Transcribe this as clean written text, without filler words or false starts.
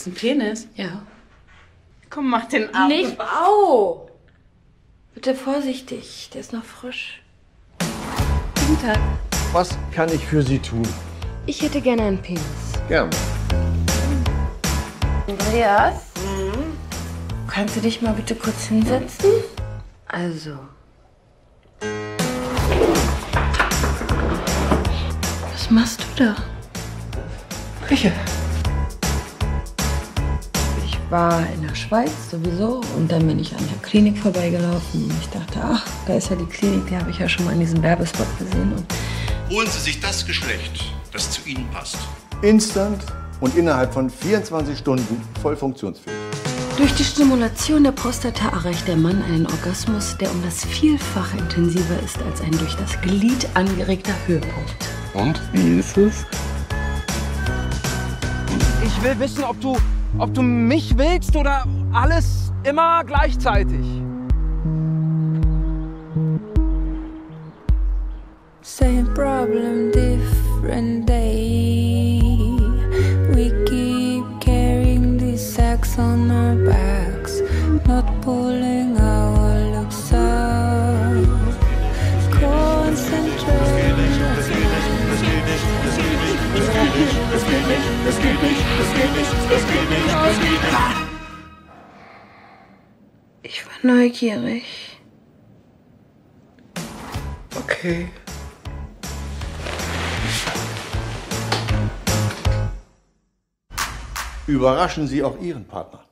ein Penis? Ja. Komm, mach den ab. Nicht. Au! Bitte vorsichtig, der ist noch frisch. Guten Tag. Was kann ich für Sie tun? Ich hätte gerne einen Penis. Gern. Andreas? Kannst du dich mal bitte kurz hinsetzen? Also. Was machst du da? Küche. Ich war in der Schweiz sowieso und dann bin ich an der Klinik vorbeigelaufen und ich dachte, ach, da ist ja die Klinik, die habe ich ja schon mal in diesem Werbespot gesehen. Und Holen Sie sich das Geschlecht, das zu Ihnen passt. Instant und innerhalb von 24 Stunden voll funktionsfähig. durch die Stimulation der Prostata erreicht der Mann einen Orgasmus, der um das Vielfache intensiver ist als ein durch das Glied angeregter Höhepunkt. Und? Wie ist es? Ich will wissen, ob du mich willst oder alles immer gleichzeitig. Same problem, different day. We keep carrying these sacks on our backs, not pulling our looks up. Concentrate. Ich war neugierig. Okay. Überraschen Sie auch Ihren Partner.